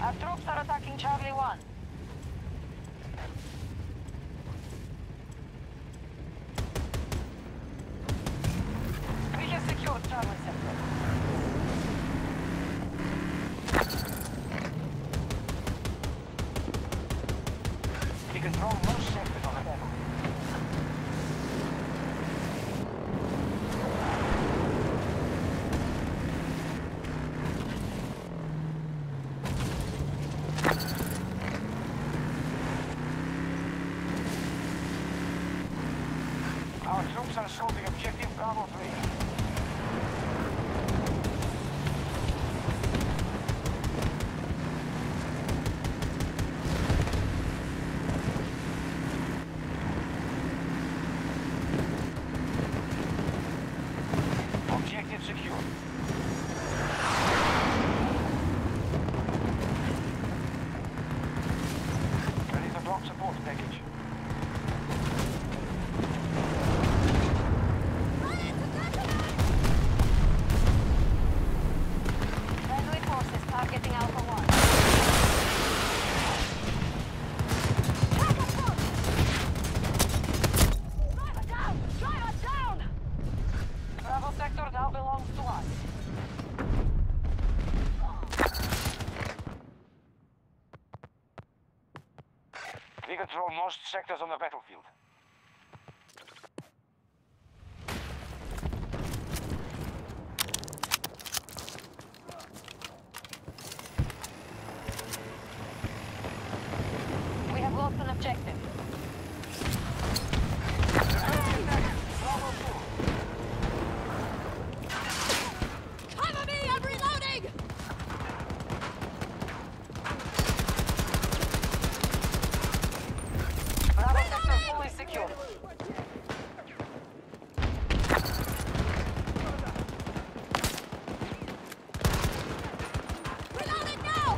Our troops are attacking Charlie 1. We have secured Charlie sector. We control most sectors on the battle. Our troops are assaulting objective Bravo 3. Objective secure. Ready to drop support package. Friendly forces targeting Alpha 1. Driver down! Driver down! Bravo sector now belongs to us. We control most sectors on the battlefield. We have lost an objective. Bravo 2. Cover me! I'm reloading! Bravo sector fully secure. Reloading now!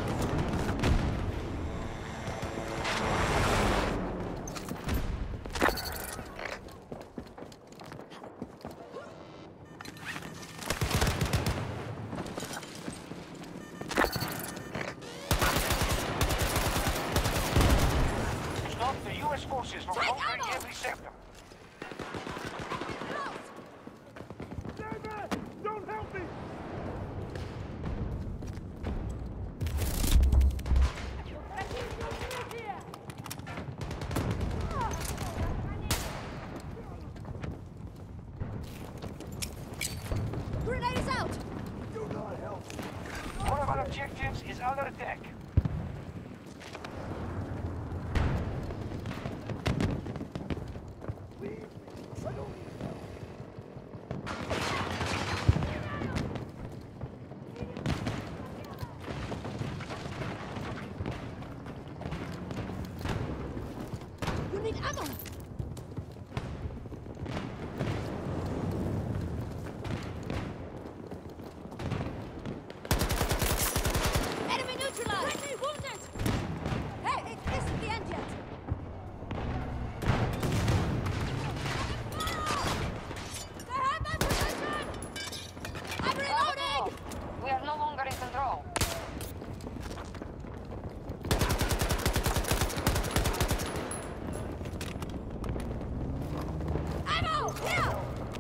Stop the U.S. forces from Take conquering ammo! every sector. Don't help me! Grenade is out! Do not help me! One of our objectives is under attack. Leave me! I don't need help! You need ammo! Enemy neutralized! Enemy wounded! Hey, it isn't the end yet! They have my position! I'm reloading! We are no longer in control. Ammo! Here!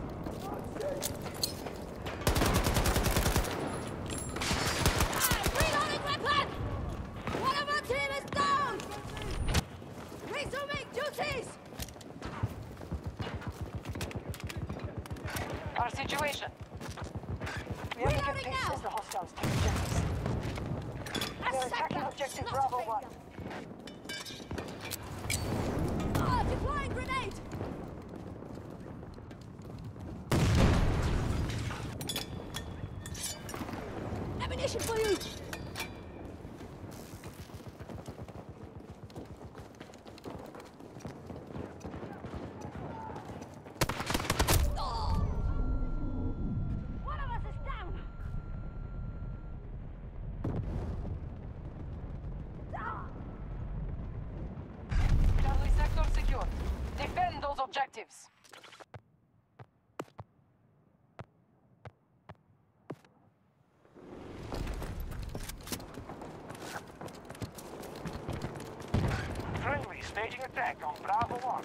Reloading weapon! One of our team is down! Resuming duties! Our situation. We have to Reloading get pace now. as the hostiles take objectives. We are attacking objective Bravo 1. Deploying grenade! Ammunition for you! One of us is down. Charlie sector secure. Defend those objectives. Staging attack on Bravo 1.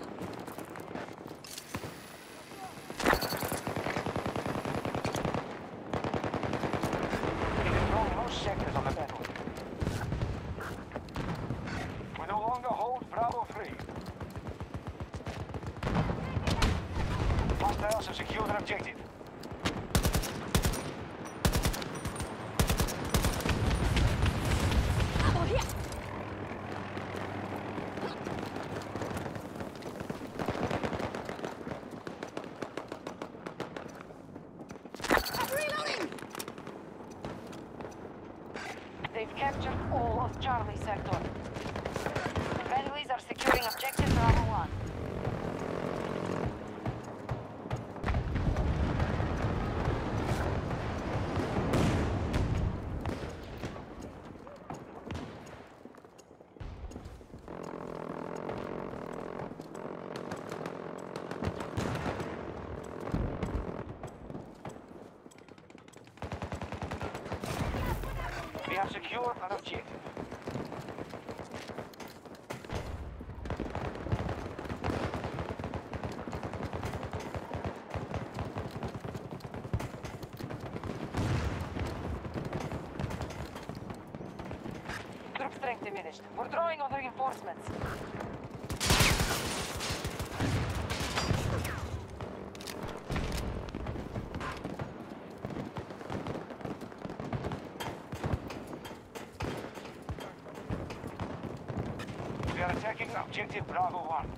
We control most sectors on the battlefield. We no longer hold Bravo 3. Hostiles have secured an objective. Ammo here! I'm reloading! They've captured all of Charlie sector. Friendlies are securing objective Bravo 1. We have secured an objective. Troop strength diminished. We're drawing on reinforcements. We are attacking objective Bravo 1.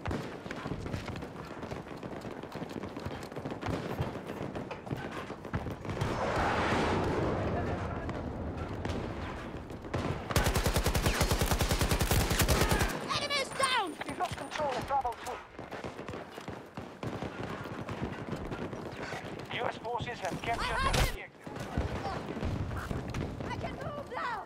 Enemies down! We've lost control of Bravo 2. US forces have captured I have an him! objective. I can move now!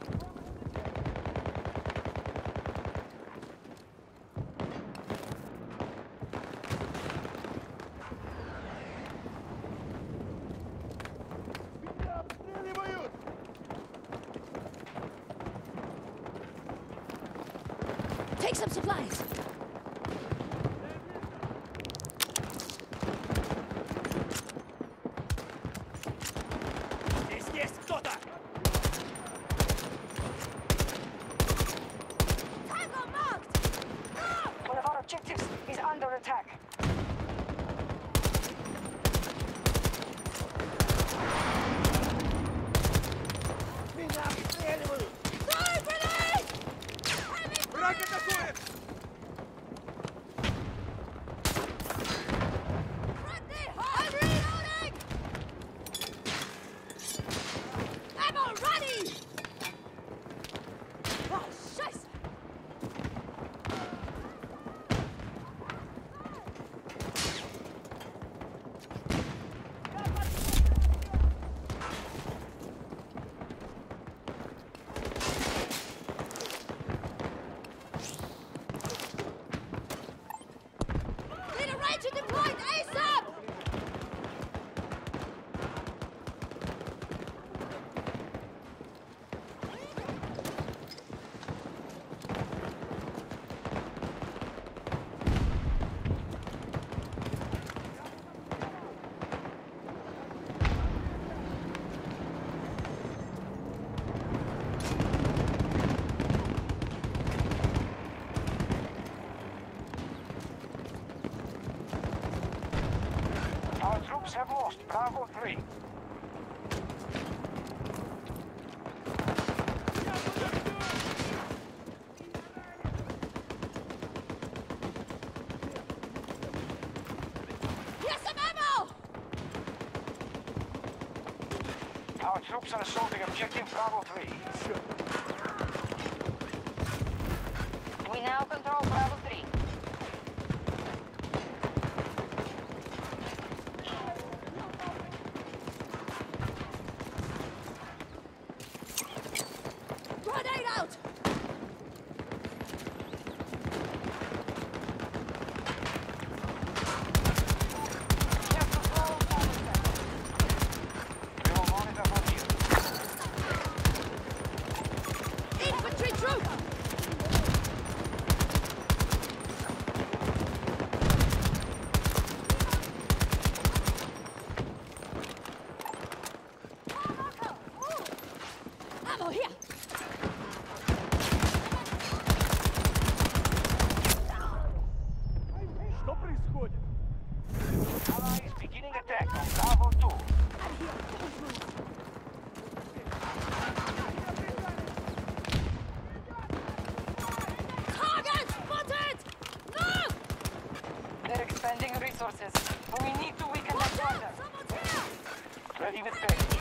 Обстреливают! Take some supplies. Здесь есть кто-то! Tango marked! One of our objectives is under attack. Меня обстреливают! Throwing grenade! Enemy Враг атакует! friendly! I'm reloading! Ammo ready! Oh, scheiße! Need a ranger deployed ASAP! Our troops have lost Bravo 3. Here's some ammo! Our troops are assaulting objective Bravo 3. We now control Bravo 3. Grenade out! Careful, slow, We will monitor from here. Infantry troop! here! Что происходит? Allies beginning attack on Bravo 2. I'm here! Don't move! Target spotted! No! They're expending resources. We need to weaken them Watch further. out! Someone's here! Ready with package.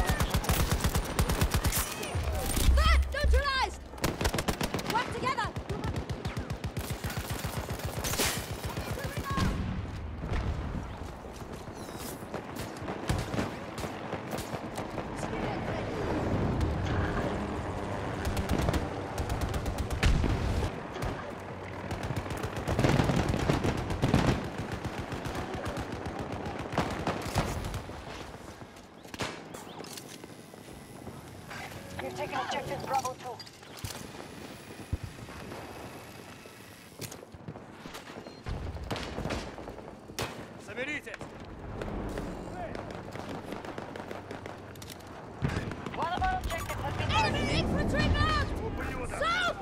That! Neutralized! Work together! We've taken objective Bravo 2. Соберите! One of our objectives has been Enemy infantry marked! Ублюдок! South!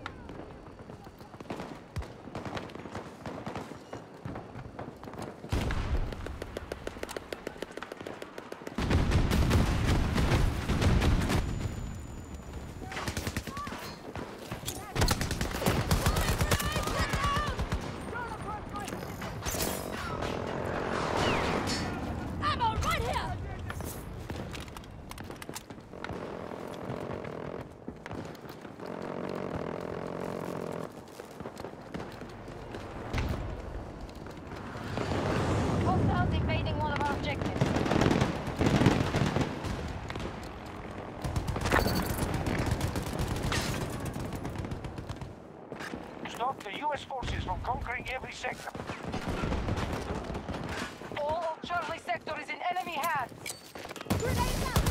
Ammo right here! hostiles invading one of our objectives. Stop the US forces from conquering every sector. All of Charlie sector is in enemy hands. Grenade out!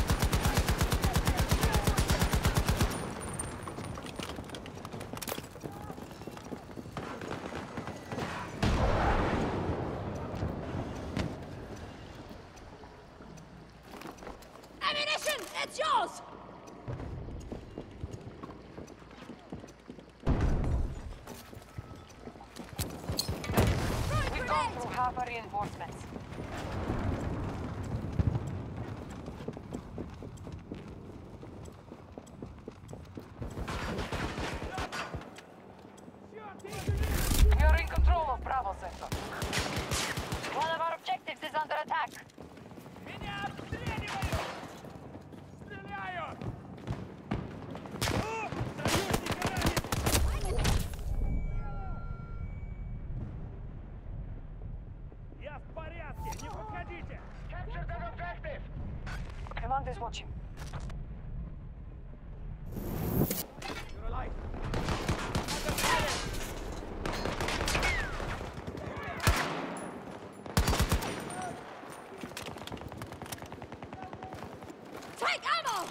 Ammunition! It's yours! Throwing We've gone grenade! through half our reinforcements. We are in control of Bravo sector. One of our objectives is under attack. Меня обстреливают! Стреляют! О! Союзника ранен! Я в порядке! Не подходите! Capture that objective! Command is watching. You're alive! Take ammo!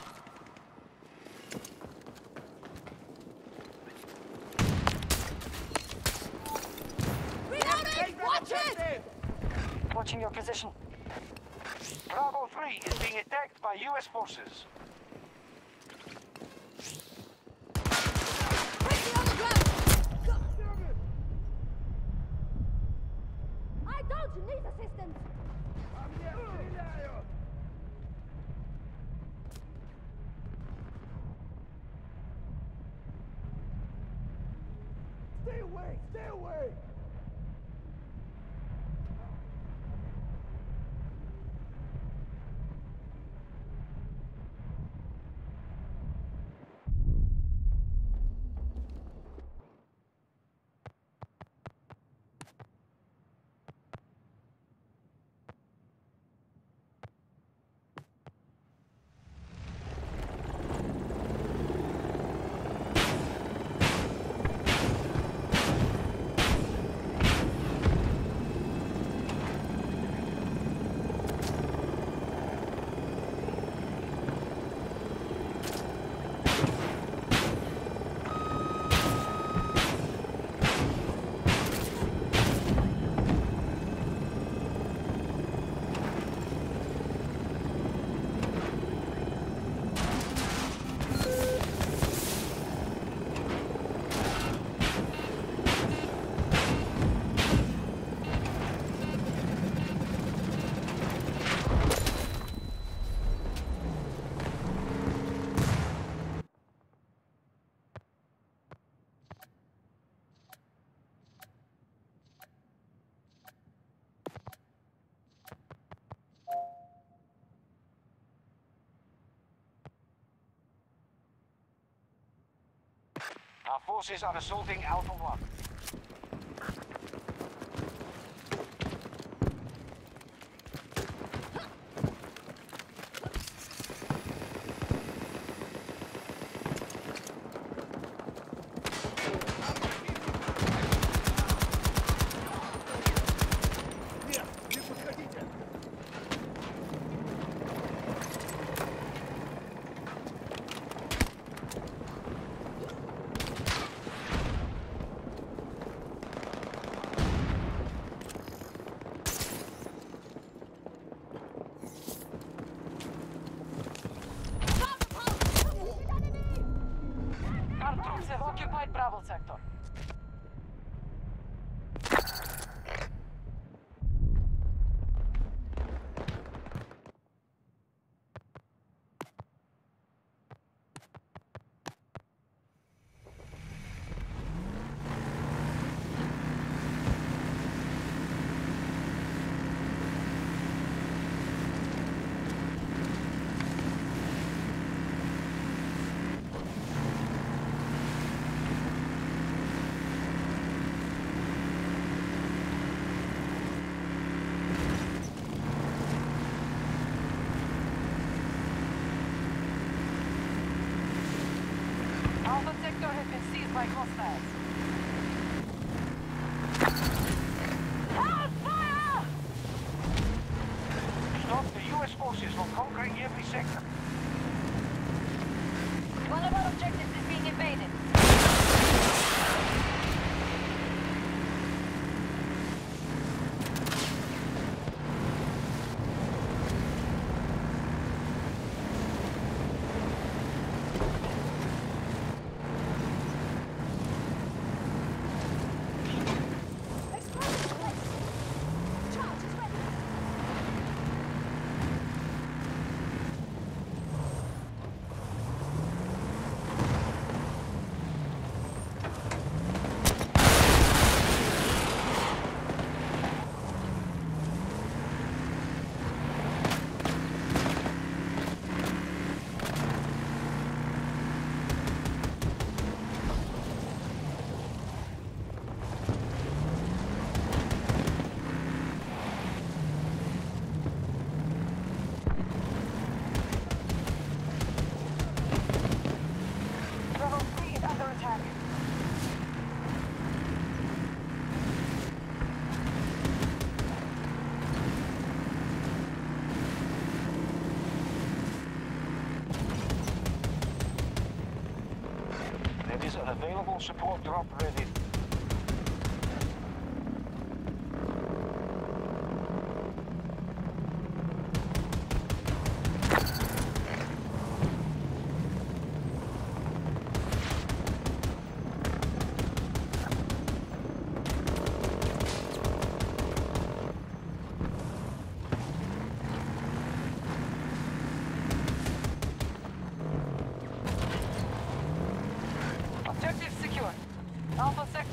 Reloading! Watch it! Watching your position. Bravo 3 is being attacked by US forces. Quickly on the ground! I don't need assistance! По мне стреляют! Stay away! Stay away! Our forces are assaulting Alpha 1. Нет, не подходите! Our troops have occupied Bravo sector. Alpha sector has been seized by hostiles. Hellfire! Stop the US forces from conquering every sector. One of our objectives is being invaded. Explosive place! Charge is ready! Bravo 3 is under attack. There is an available support drop ready. Objective secure. Alpha sector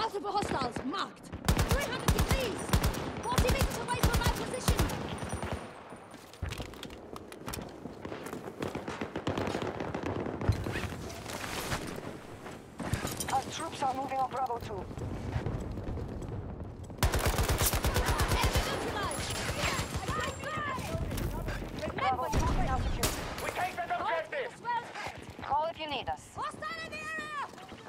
Multiple hostiles marked. 300 degrees. 40 meters away from my position. Our troops are moving on Bravo 2. Enemy neutralized. Bravo 2 is now secure. We take that objective! Call if you need us. Hostile in the area!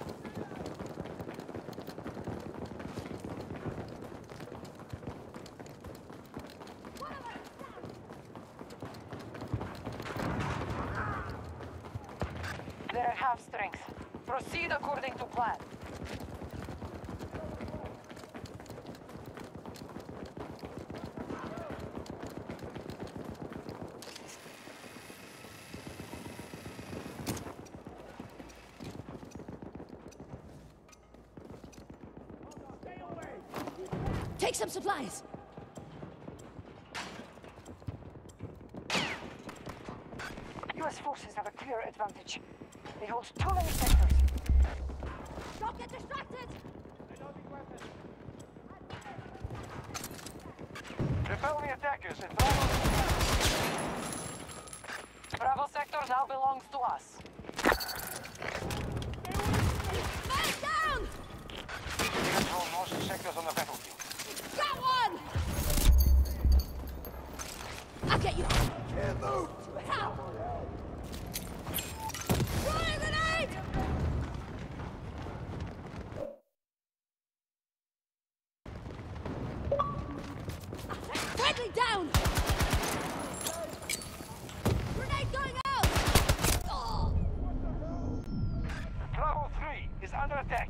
They're at half strength. Proceed according to plan. Take some supplies. US forces have a clear advantage. They hold too many sectors. Don't get distracted. Repel the attackers and Bravo. Bravo sector now belongs to us. Man down! We control most sectors on the battlefield. Got one! I'll get you. Can't move! How? Throwing grenade! Friendly down! Grenade going out! Oh. Bravo 3 is under attack.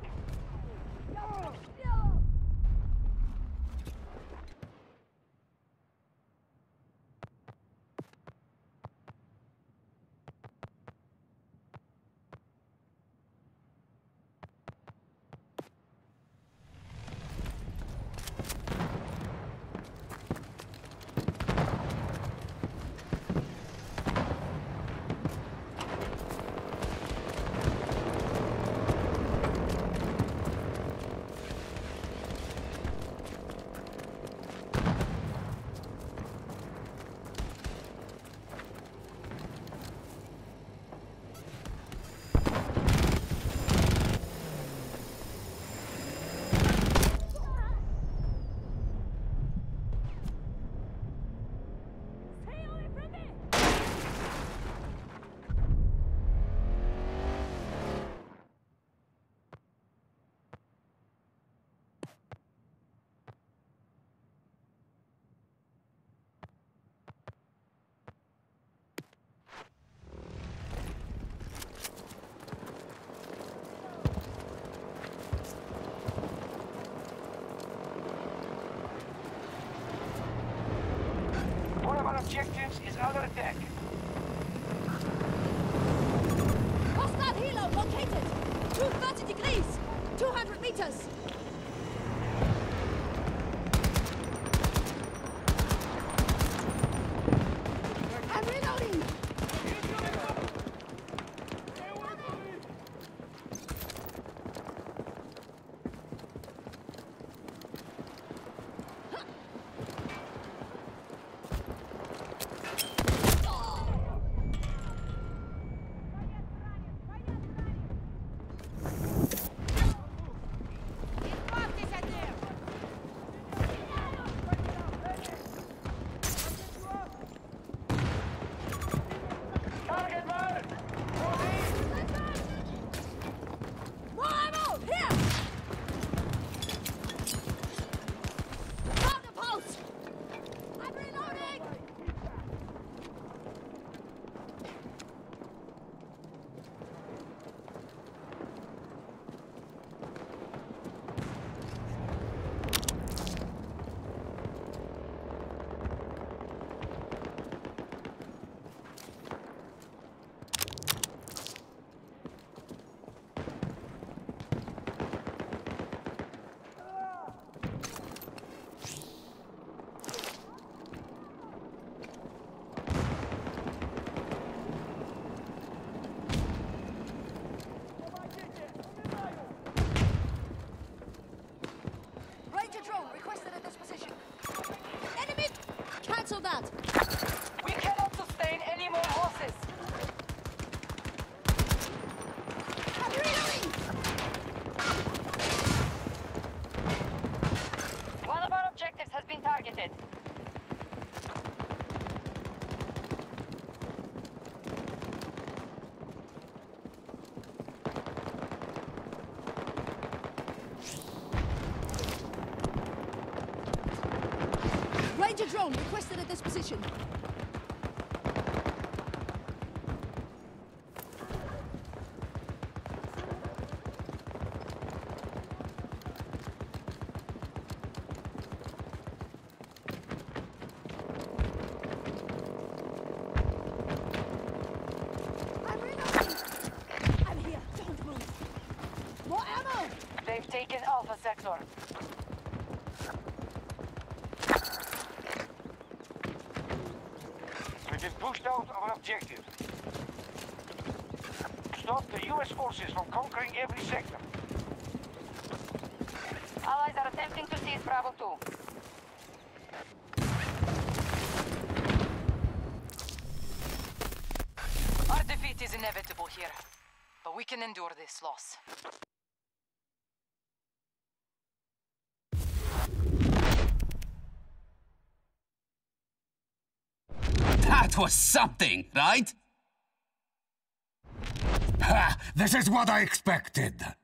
One of our objectives is under attack. Hostile helo located! 230 degrees! 200 meters! I'm reloading! that. We cannot sustain any more losses. I'm reloading! One of our objectives has been targeted. Ranger drone requested at this position. I'm reloading! I'm here, don't move. More ammo! They've taken Alpha Sector. We've been pushed out of our objective. Stop the US forces from conquering every sector. Allies are attempting to seize Bravo 2. Our defeat is inevitable here, but we can endure this loss. That was something, right? Ha! This is what I expected.